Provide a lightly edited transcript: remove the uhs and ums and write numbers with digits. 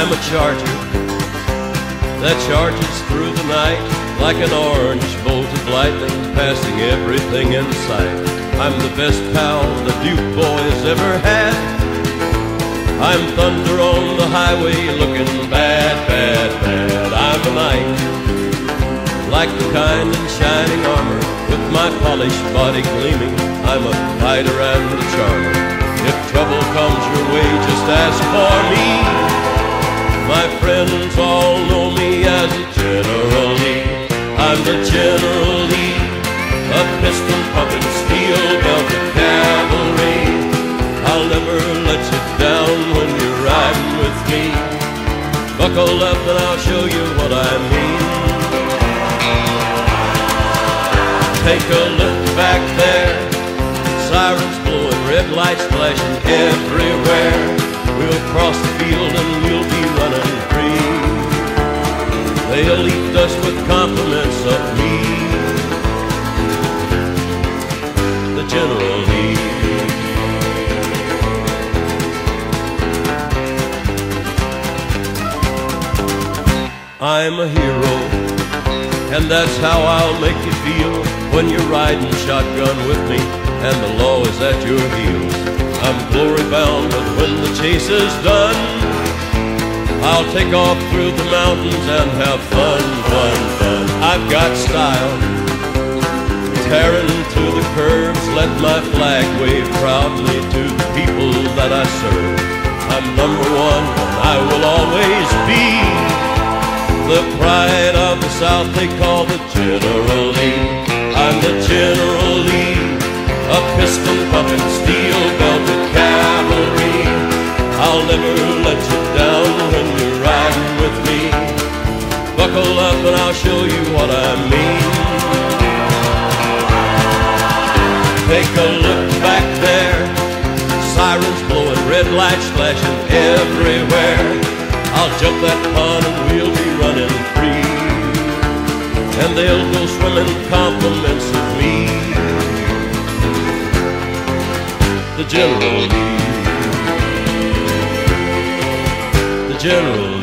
I'm a charger that charges through the night like an orange bolt of lightning, passing everything in sight. I'm the best pal the Duke boys ever had. I'm thunder on the highway looking bad, bad, bad. I'm a knight, like the kind in shining armor, with my polished body gleaming. I'm a fighter and a charmer. If trouble comes your way, just ask for me. My friends all know me as General Lee. I'm the General Lee, a piston-pumping, steel-belted cavalry. I'll never let you down when you're riding with me. Buckle up and I'll show you what I mean. Take a look back there, sirens blowing, red lights flashing everywhere. We'll cross the field and we'll be running free. They'll eat us with compliments of me, the General Lee. I'm a hero, and that's how I'll make you feel when you're riding shotgun with me and the law is at your heels. I'm glory bound, but when the chase is done, I'll take off through the mountains and have fun, fun, fun. I've got style, tearing through the curves, let my flag wave proudly to the people that I serve. I'm number one, and I will always be the pride of the South they call the General Lee. I'm the General Lee, a piston-pumping, steel-belted cavalry. I'll never let you down when you're riding with me. Buckle up and I'll show you what I mean. Take a look back there, sirens blowing, red lights flashing everywhere. I'll jump that pond and we'll be running free, and they'll go swimming compliments of me, the General Lee, the General Lee.